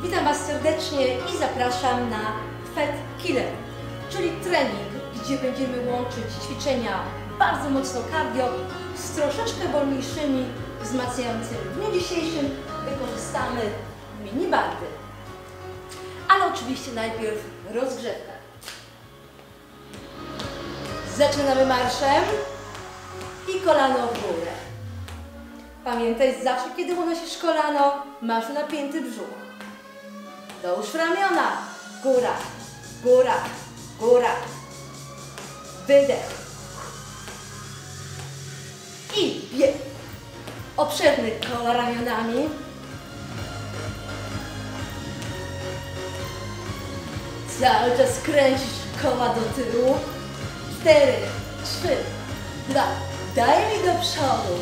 Witam Was serdecznie i zapraszam na Fat Killer, czyli trening, gdzie będziemy łączyć ćwiczenia bardzo mocno cardio z troszeczkę wolniejszymi, wzmacniającymi. W dniu dzisiejszym wykorzystamy mini bardy, ale oczywiście najpierw rozgrzewka. Zaczynamy marszem i kolano w górę. Pamiętaj, zawsze kiedy unosisz kolano, masz napięty brzuch. Dołóż ramiona. Góra, góra, góra. Wydech. I bieg. Obszerny koła ramionami. Cały czas kręcisz koła do tyłu. 4, 3, 2. Daj mi do przodu.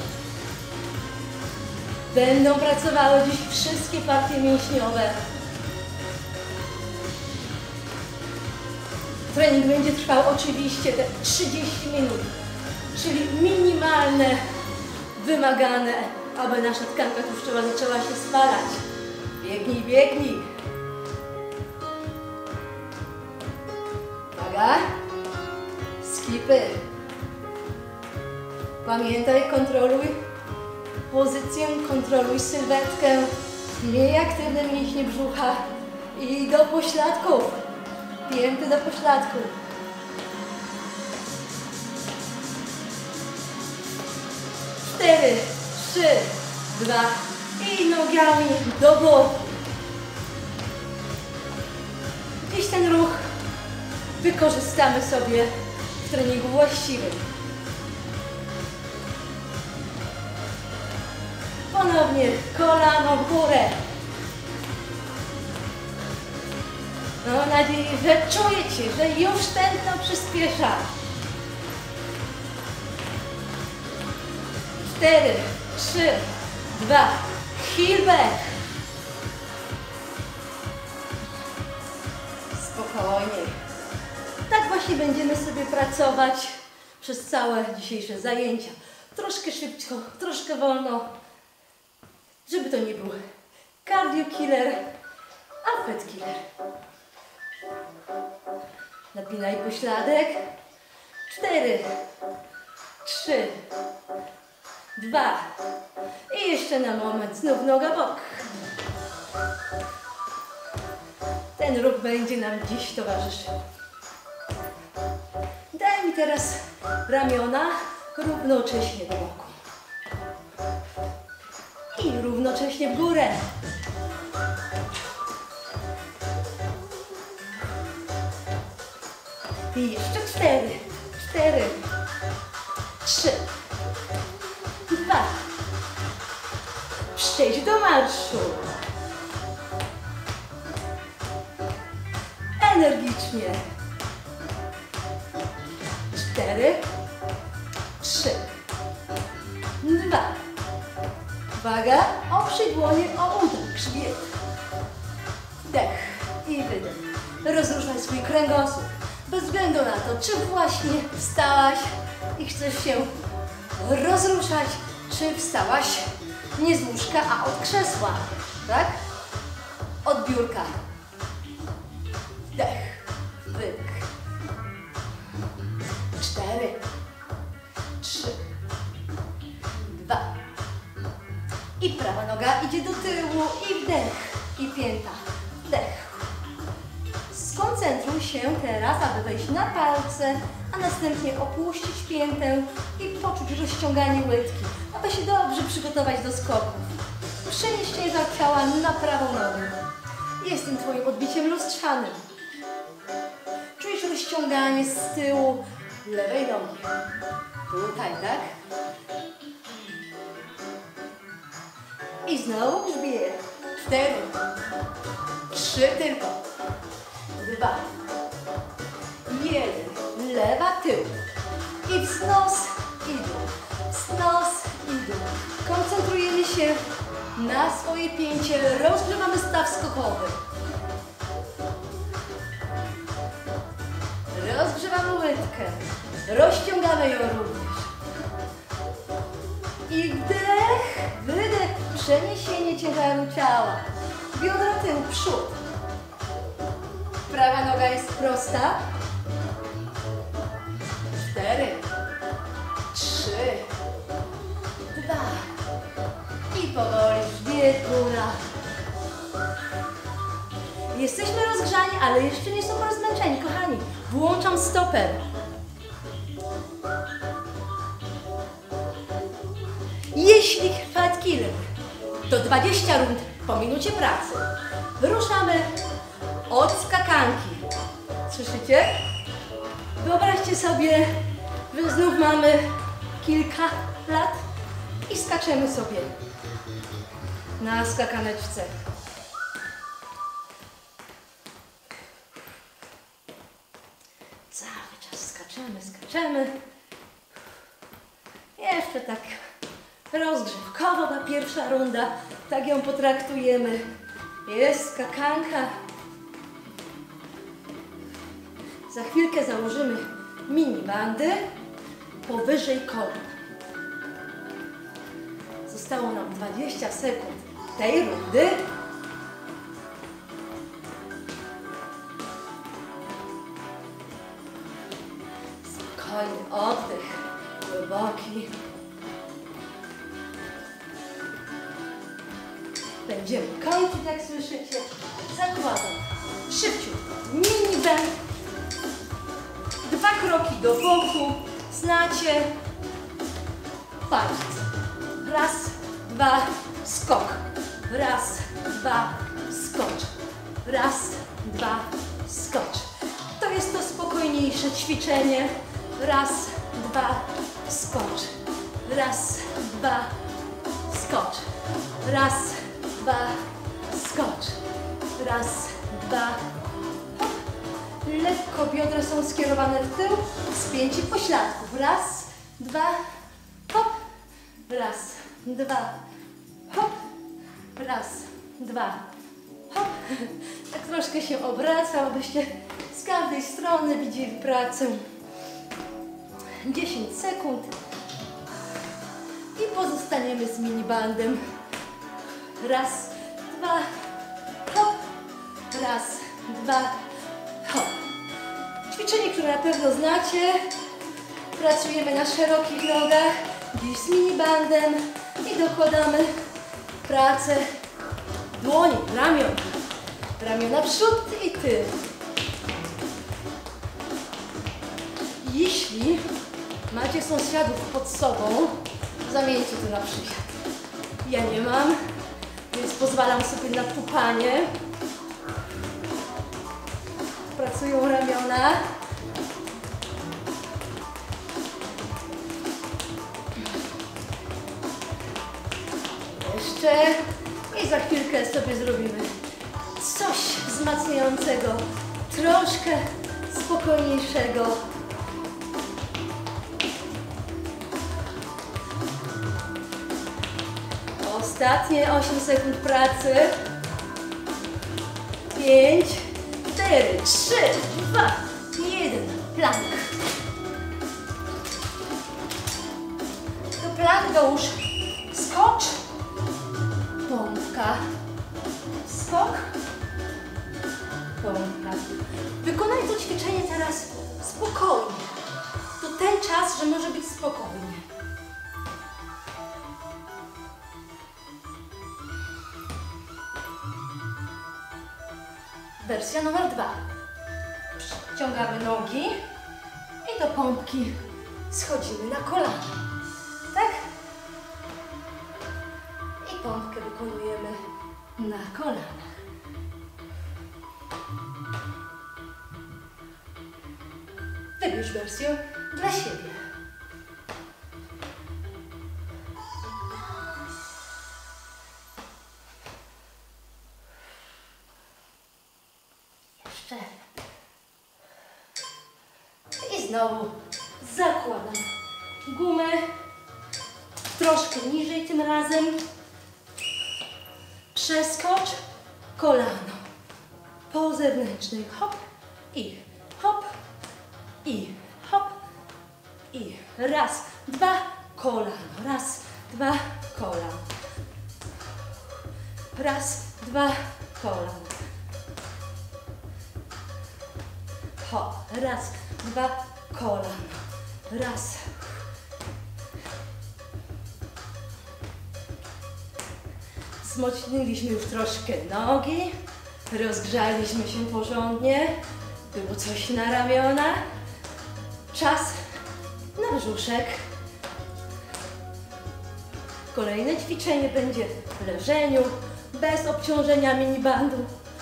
Będą pracowały dziś wszystkie partie mięśniowe. Trening będzie trwał oczywiście te 30 minut, czyli minimalne, wymagane, aby nasza tkanka tłuszczowa zaczęła się spalać. Biegnij, biegnij. Uwaga. Skipy. Pamiętaj, kontroluj pozycję, kontroluj sylwetkę, miej aktywne mięśnie brzucha i do pośladków. Pięty do pośladku. 4, 3, 2 i nogami do boku. Dziś ten ruch wykorzystamy sobie w treningu właściwym. Ponownie kolano w górę. Mam nadzieję, że czujecie, że już tętno przyspiesza. 4, 3, 2, heel back. Spokojnie. Tak właśnie będziemy sobie pracować przez całe dzisiejsze zajęcia. Troszkę szybko, troszkę wolno, żeby to nie był cardio killer, a fat killer. Napinaj pośladek. 4, 3, 2 i jeszcze na moment znów noga bok. Ten ruch będzie nam dziś towarzyszył. Daj mi teraz ramiona równocześnie do boku. I równocześnie w górę. I jeszcze 4, 4, 3, 2. Przejdź do marszu. Energicznie. 4, 3, 2. Uwaga, oprzyj dłonie o uda, grzbiet. Wdech i wydech. Rozruszaj swój kręgosłup. Bez względu na to, czy właśnie wstałaś i chcesz się rozruszać, czy wstałaś nie z łóżka, a od krzesła, tak? Od biurka. Wdech, wydech. 4, 3, 2. I prawa noga idzie do tyłu i wdech, i pięta. Wdech. Skoncentruj się teraz, aby wejść na palce, a następnie opuścić piętę i poczuć rozciąganie łydki, aby się dobrze przygotować do skoków. Przenieś ciężar ciała na prawą nogę. Jestem Twoim odbiciem lustrzanym. Czujesz rozciąganie z tyłu lewej nogi. Tutaj, tak? I znowu grzbiet. 4, 3 tylko. 2, 1, lewa, tył i wznos i dół, wznos i dół. Koncentrujemy się na swoje pięcie, rozgrzewamy staw skokowy. Rozgrzewamy łydkę, rozciągamy ją również. I wdech, wydech, przeniesienie ciężaru ciała. Biodra tył, naprzód. Prawa noga jest prosta. 4, 3, 2 i powoli wbieg, góra. Jesteśmy rozgrzani, ale jeszcze nie są rozmęczeni, kochani. Włączam stoper. Jeśli fat killer to 20 rund po minucie pracy, ruszamy od skakanki. Słyszycie? Wyobraźcie sobie, że znów mamy kilka lat i skaczemy sobie na skakaneczce. Cały czas skaczemy, skaczemy. Jeszcze tak rozgrzewkowo ta pierwsza runda, tak ją potraktujemy. Jest skakanka. Za chwilkę założymy mini bandy powyżej kolan. Zostało nam 20 sekund tej rundy. Spokojny oddech, głęboki. Będziemy kończyć, jak słyszycie. Zakładam szybciutko mini band. 2 kroki do boku. Znacie. Patrzcie. Raz, 2, skok. Raz, 2, skocz. Raz, 2, skocz. To jest to spokojniejsze ćwiczenie. Raz, 2, skocz. Raz, 2, skocz. Raz, 2, skocz. Raz, 2, hop. Lekko biodra są skierowane w tył. Spięcie pośladków. Raz, 2, hop. Raz, 2, hop. Raz, 2, hop. Tak troszkę się obraca, abyście z każdej strony widzieli pracę. 10 sekund. I pozostaniemy z minibandem. Raz, 2, hop. Raz, 2, hop. Ćwiczenie, które na pewno znacie. Pracujemy na szerokich nogach, dziś z minibandem i dokładamy pracę dłoni, ramion. Ramiona przód i tył. Jeśli macie sąsiadów pod sobą, zamieńcie to na przysiad. Ja nie mam, więc pozwalam sobie na tupanie. Pracują ramiona. Jeszcze i za chwilkę sobie zrobimy coś wzmacniającego, troszkę spokojniejszego. Ostatnie 8 sekund pracy. 5, 4, 3, 2, 1. Plank. Do plank dołóż skocz, pompka, skok, pompka. Wykonaj to ćwiczenie teraz spokojnie. To ten czas, że może być spokojnie. Wersja numer 2. Ściągamy nogi i do pompki schodzimy na kolana. Tak? I pompkę wykonujemy na kolanach. Wybierz wersję dla siebie. Jeszcze. I znowu zakładam gumę. Troszkę niżej tym razem. Przeskocz kolano po zewnętrznej. Hop i hop i hop i raz, 2, kolano. Raz, 2, kolano. Raz, 2, kolano. hop, raz, dwa, kolano, raz. Wzmocniliśmy już troszkę nogi, rozgrzaliśmy się porządnie, było coś na ramiona. Czas na brzuszek. Kolejne ćwiczenie będzie w leżeniu, bez obciążenia minibandu.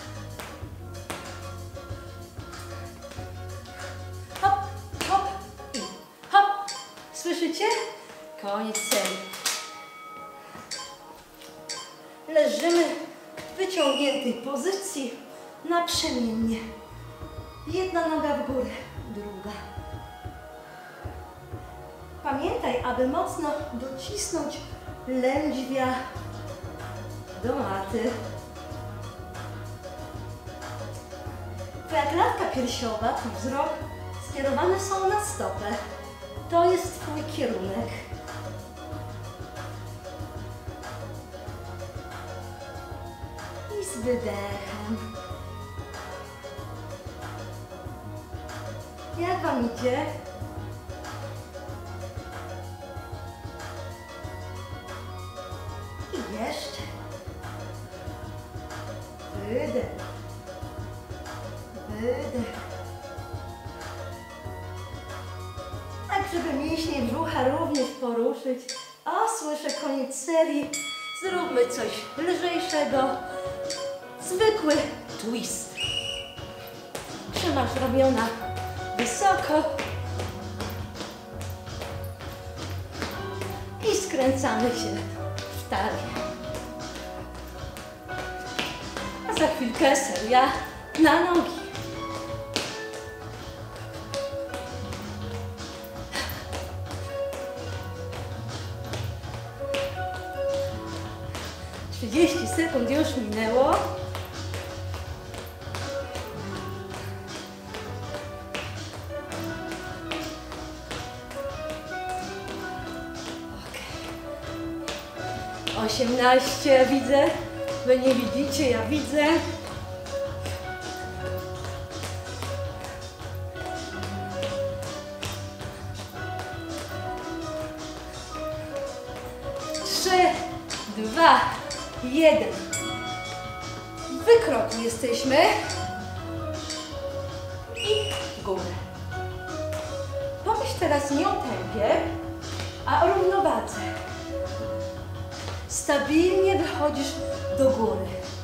Hop, hop i hop. Słyszycie? Koniec serii. Leżymy w wyciągniętej pozycji naprzemiennie. Jedna noga w górę, druga. Pamiętaj, aby mocno docisnąć lędźwia do maty. Twoja klatka piersiowa, twój wzrok skierowane są na stopę. To jest twój kierunek. I z wydechem. Jak wam idzie? I jeszcze. Wydech. Wydech. Tak, żeby mięśnie brzucha również poruszyć. O, słyszę koniec serii. Zróbmy coś lżejszego. Zwykły twist. Trzymasz ramiona wysoko. I skręcamy się w talię. A za chwilkę seria na nogi. Trzydzieści sekund już minęło. Okay. 18, widzę. Wy nie widzicie, ja widzę. Trzy, 2, 1. W wykroku jesteśmy. I w górę. Pomyśl teraz nie o tempie, a o równowadze. Stabilnie wychodzisz do góry.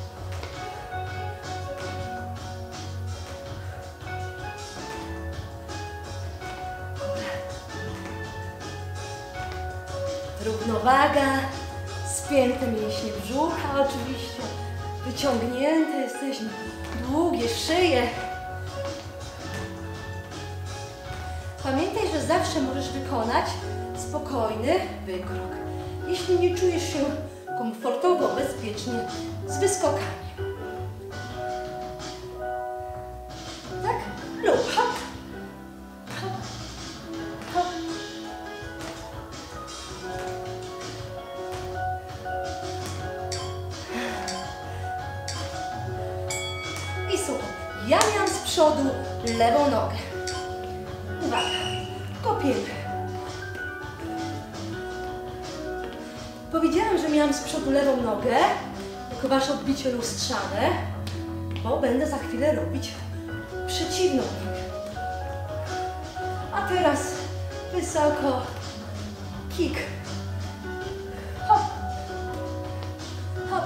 Równowaga, spięte mięśnie brzucha oczywiście, wyciągnięte jesteśmy, długie szyje. Pamiętaj, że zawsze możesz wykonać spokojny wykrok, jeśli nie czujesz się komfortowo, bezpiecznie z wyskokami. Tak? Lub hop, hop, hop. I słuchaj, ja miałam z przodu lewą nogę. Uwaga, kopiemy. Powiedziałam, że miałam z przodu lewą nogę, jako wasze odbicie lustrzane, bo będę za chwilę robić przeciwną nogę. A teraz wysoko, kick, hop, hop.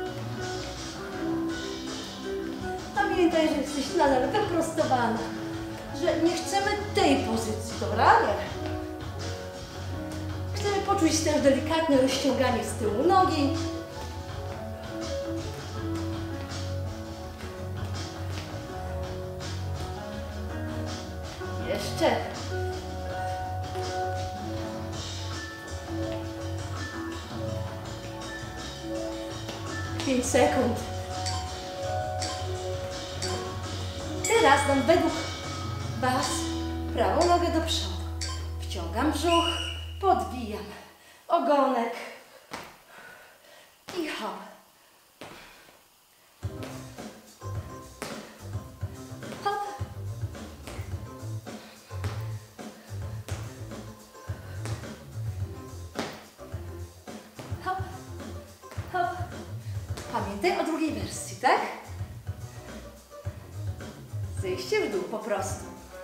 Pamiętaj, że jesteś nadal wyprostowana, że nie chcemy tej pozycji, dobra? Nie. Chcemy poczuć też delikatne rozciąganie z tyłu nogi. Jeszcze. Pięć sekund. Teraz dam według was prawą nogę do przodu. Wciągam brzuch. Podwijam ogonek i hop. Hop. tak? Zejście w dół po prostu.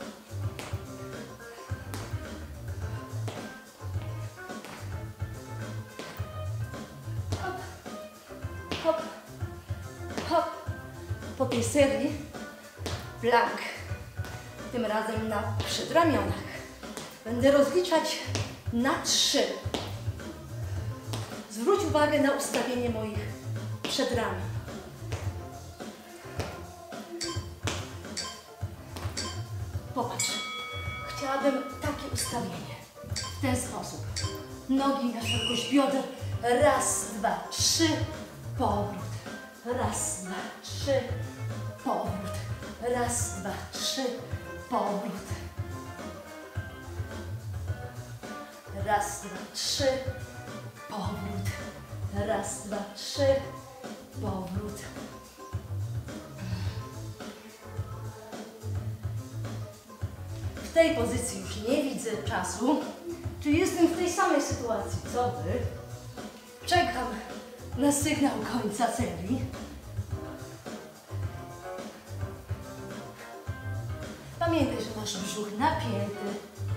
Hop, hop, hop. Po tej serii plank. Tym razem na przedramionach. Będę rozliczać na 3. Zwróć uwagę na ustawienie moich przedramion. Popatrz, chciałabym takie ustawienie, w ten sposób. Nogi na szerokość bioder, raz, dwa, 3, powrót. Raz, dwa, 3, powrót. Raz, dwa, 3, powrót. Raz, dwa, 3, powrót. Raz, dwa, 3, powrót. W tej pozycji już nie widzę czasu. Czy jestem w tej samej sytuacji co wy? Czekam na sygnał końca serii. Pamiętaj, że masz brzuch napięty.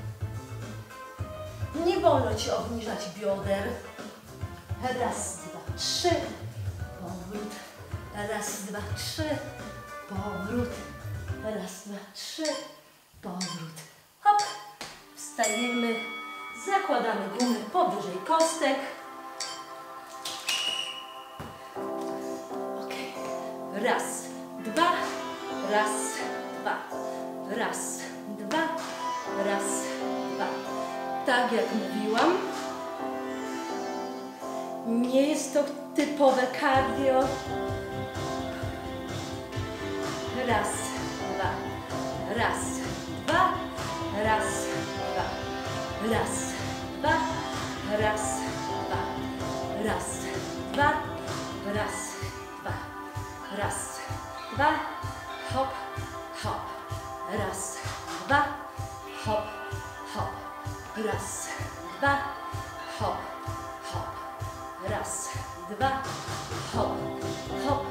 Nie wolno ci obniżać bioder. Raz, dwa, 3, powrót. Raz, dwa, 3, powrót. Raz, dwa, 3, powrót. Hop, wstajemy, zakładamy gumę powyżej kostek. Ok. Raz, dwa, raz, dwa. Raz, dwa, raz, dwa. Tak jak mówiłam, nie jest to typowe cardio. Raz, dwa, raz, dwa, raz, dwa, raz, dwa, raz, dwa, raz, dwa, raz, dwa, raz, dwa, hop, hop, raz, dwa, hop, hop, raz, dwa, hop, hop, raz, dwa, hop, hop.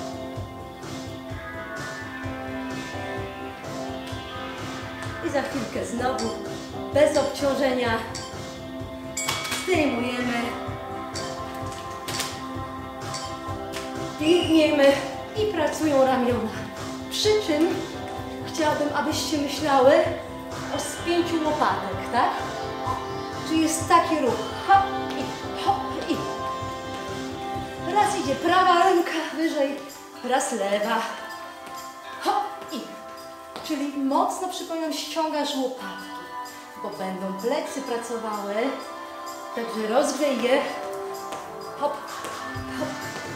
I za chwilkę znowu, bez obciążenia, zdejmujemy, biegniemy i pracują ramiona. Przy czym chciałabym, abyście myślały o spięciu łopatek, tak? Czyli jest taki ruch, hop i hop i. Raz idzie prawa ręka wyżej, raz lewa, hop i. Czyli mocno, przypominam, ściągasz łopatki, bo będą plecy pracowały, także rozgrzej je, hop, hop.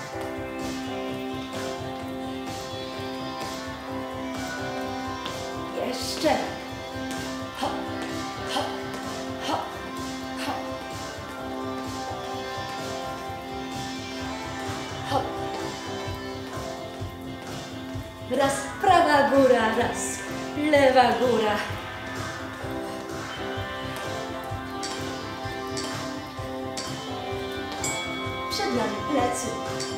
Jeszcze, hop, hop, hop, hop, hop. Raz prawa góra, raz lewa góra. Przed nami plecy.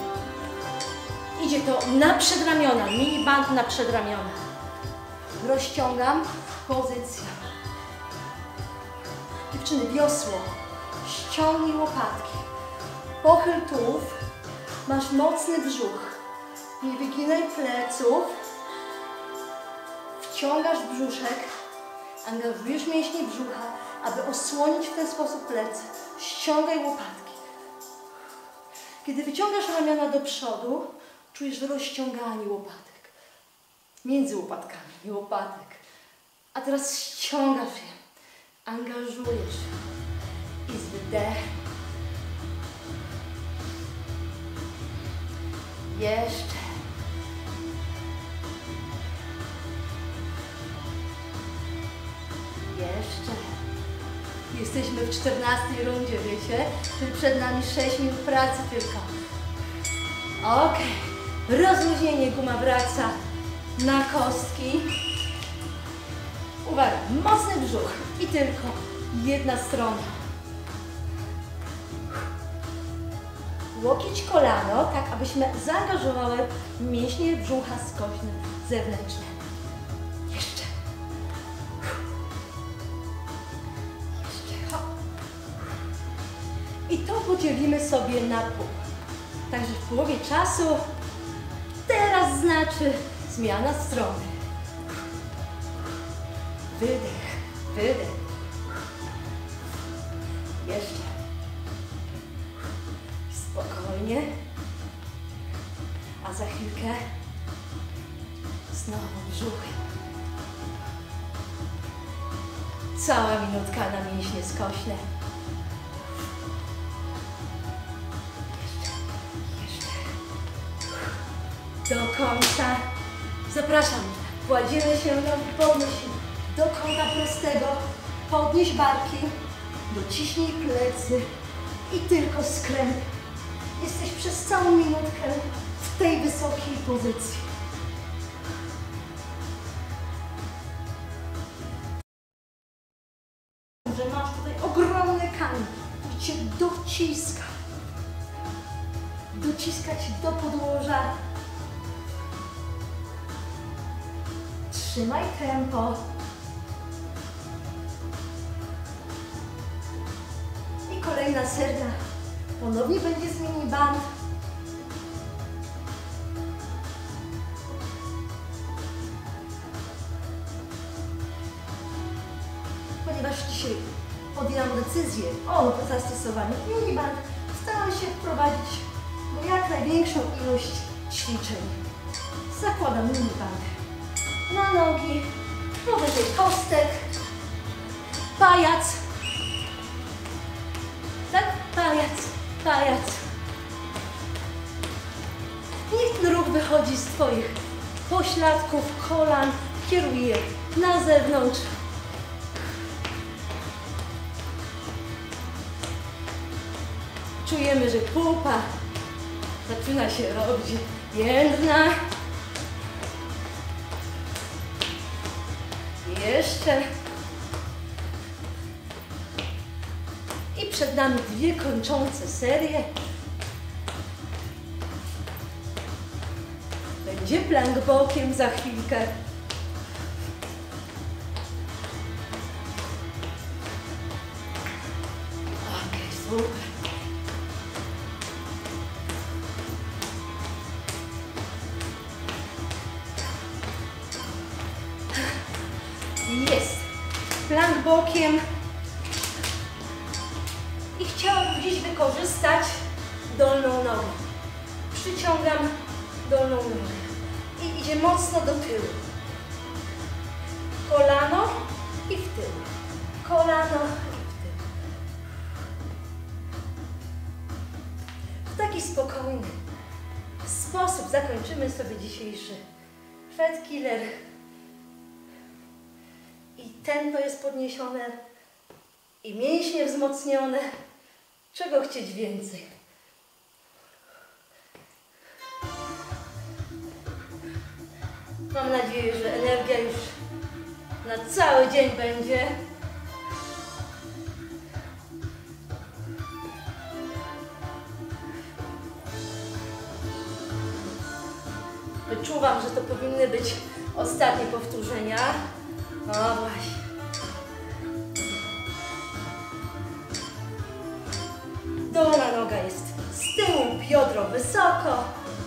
Idzie to na przedramiona, mini band na przedramiona. Rozciągam, pozycja. Dziewczyny, wiosło. Ściągnij łopatki. Pochyl tułów. Masz mocny brzuch. Nie wyginaj pleców. Wciągasz brzuszek. Angażujesz mięśnie brzucha, aby osłonić w ten sposób plecy. Ściągaj łopatki. Kiedy wyciągasz ramiona do przodu, czujesz rozciąganie łopatek. Między łopatkami, nie łopatek. A teraz ściągasz je. Angażujesz. I z wydechem. Jeszcze. Jeszcze. Jesteśmy w 14 rundzie, wiecie? Czyli przed nami 6 minut pracy tylko. Ok. Rozluźnienie, guma wraca na kostki. Uwaga, mocny brzuch i tylko jedna strona. łokieć, kolano, tak abyśmy zaangażowały mięśnie brzucha skośne zewnętrzne. Jeszcze. Jeszcze. Hop. I to podzielimy sobie na pół. Także w połowie czasu teraz znaczy zmiana strony. Wydech, wydech. Jeszcze. Spokojnie. A za chwilkę znowu brzuchem. Cała minutka na mięśnie skośne. Jeszcze. Do końca. Zapraszam. Kładziemy się na podnieś do kąta prostego. Podnieś barki. Dociśnij plecy. I tylko skręt. Jesteś przez całą minutkę w tej wysokiej pozycji. Że masz tutaj ogromny kamień, który Cię dociska. Dociska Cię do podłoża. Trzymaj tempo. I kolejna seria. Ponownie będzie z mini band. Ponieważ dzisiaj podjęłam decyzję o zastosowaniu mini band, staram się wprowadzić jak największą ilość ćwiczeń. Zakładam mini band na nogi, powyżej kostek, pajac. Tak? Pajac, pajac. Niech ten ruch wychodzi z Twoich pośladków, kolan, kieruje na zewnątrz. Czujemy, że pupa zaczyna się robić jędrna. Jeszcze. I przed nami dwie kończące serie. Będzie plank bokiem za chwilkę. Okej, super. Jest. Plank bokiem. I chciałabym dziś wykorzystać dolną nogę. Przyciągam dolną nogę. I idzie mocno do tyłu. Kolano i w tył. Kolano i w tył. W taki spokojny sposób zakończymy sobie dzisiejszy Fat Killer. I tętno jest podniesione. I mięśnie wzmocnione. Czego chcieć więcej? Mam nadzieję, że energia już na cały dzień będzie. Wyczuwam, że to powinny być ostatnie powtórzenia. O właśnie. Dolna noga jest z tyłu, biodro wysoko.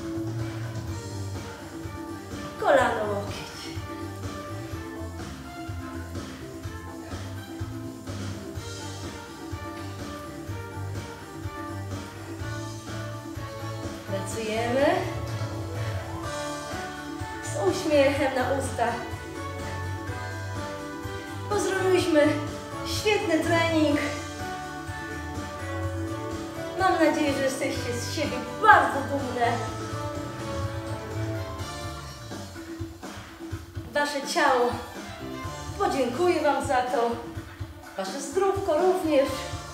Kolano, łokieć. Pracujemy z uśmiechem na ustach. Zrobiliśmy świetny trening. Mam nadzieję, że jesteście z siebie bardzo dumne. Wasze ciało podziękuję Wam za to. Wasze zdrówko również.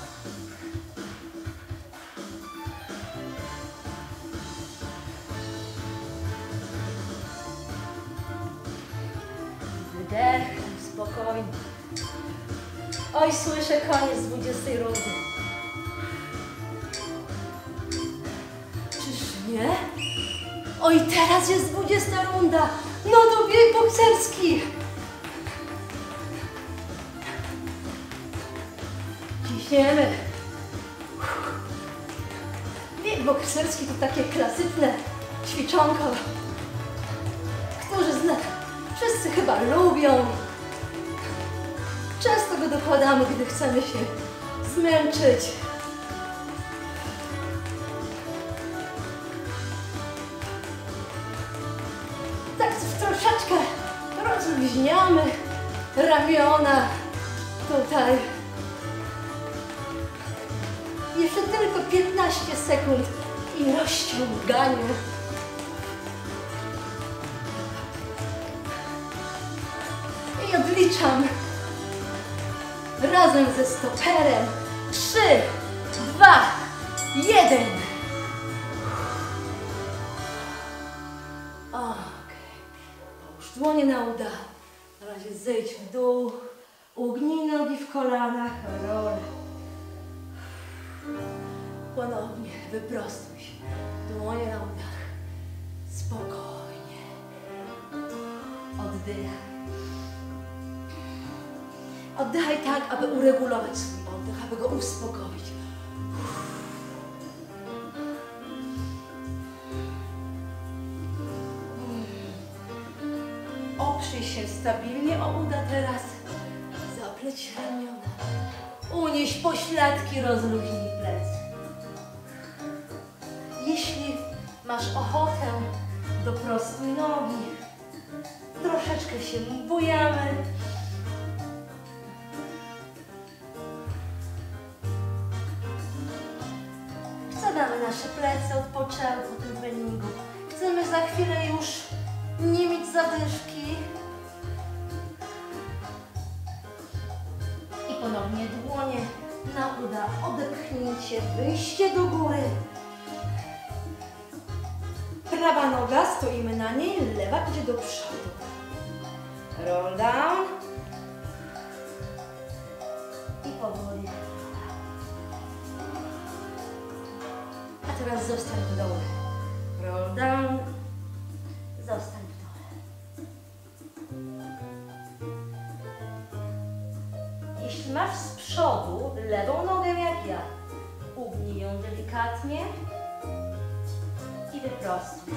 Wydech, spokojnie. Oj, słyszę koniec 20 rundy. Oj, teraz jest 20 runda. No to bieg bokserski. Ciśniemy. Bieg bokserski to takie klasyczne ćwiczonko, które wszyscy chyba lubią. Często go dokładamy, gdy chcemy się zmęczyć. Tak troszeczkę rozluźniamy ramiona tutaj. Jeszcze tylko 15 sekund i rozciąganie. I odliczam razem ze stoperem. 3, 2, 1. Połóż dłonie na uda. Na razie zejdź w dół. Ugnij nogi w kolanach. Role. Ponownie wyprostuj się. Dłonie na udach. Spokojnie. Oddychaj. Oddychaj tak, aby uregulować swój oddech, aby go uspokoić. Oprzyj się stabilnie o uda teraz. Zapleć ramiona. Unieś pośladki, rozluźnij plecy. Jeśli masz ochotę, doprostuj nogi. Troszeczkę się bujamy. Chcemy nasze plecy odpoczęły po tym treningu. Chcemy za chwilę już nie mieć zadyszki. I ponownie dłonie na uda, odepchnięcie, wyjście do góry. Prawa noga, stoimy na niej, lewa idzie do przodu. Roll down. I powoli. A teraz zostań w dole. Roll down. Zostań w dole. Jeśli masz z przodu lewą nogę jak ja, ugnij ją delikatnie i wyprostuj.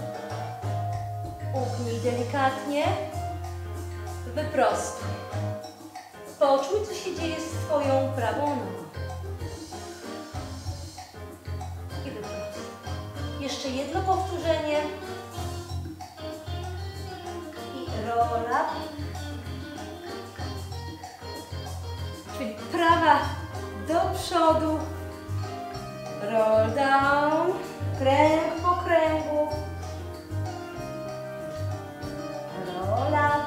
Ugnij delikatnie, wyprostuj. Poczuj, co się dzieje z twoją prawą nogą. I wyprostuj. Jeszcze jedno powtórzenie. I roll up. Czyli prawa do przodu. Roll down. Kręg po kręgu. Roll up.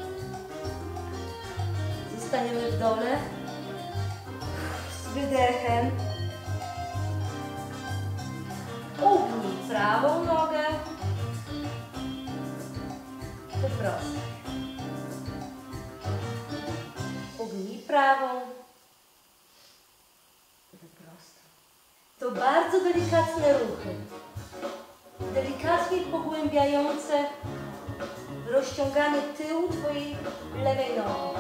Zostaniemy w dole. Z wydechem. Ugnij prawą nogę. Wyprostuj. Ugnij prawą. Wyprostuj. To bardzo delikatne ruchy. Delikatnie pogłębiające rozciąganie tyłu twojej lewej nogi.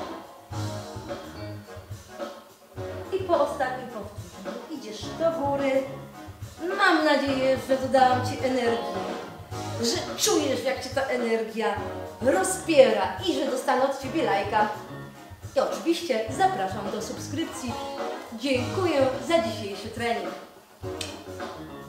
I po ostatnim powtórzeniu idziesz do góry. Mam nadzieję, że dodałam ci energię, że czujesz, jak cię ta energia rozpiera i że dostanę od ciebie lajka. I oczywiście zapraszam do subskrypcji. Dziękuję za dzisiejszy trening.